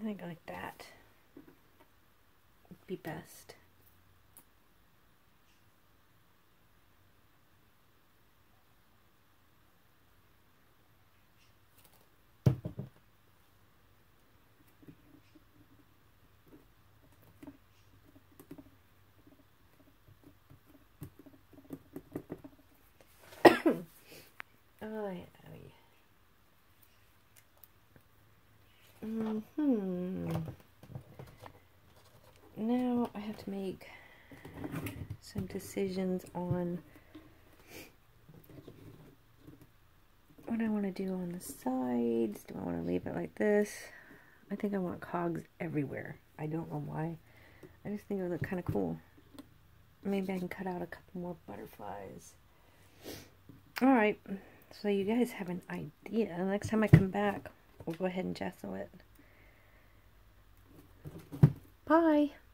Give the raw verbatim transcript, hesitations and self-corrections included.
think like that would be best. Oh, yeah. Mm-hmm. Now I have to make some decisions on what I want to do on the sides. Do I want to leave it like this? I think I want cogs everywhere. I don't know why. I just think it would look kind of cool. Maybe I can cut out a couple more butterflies. Alright, so you guys have an idea. Next time I come back, we'll go ahead and gesso it. Bye!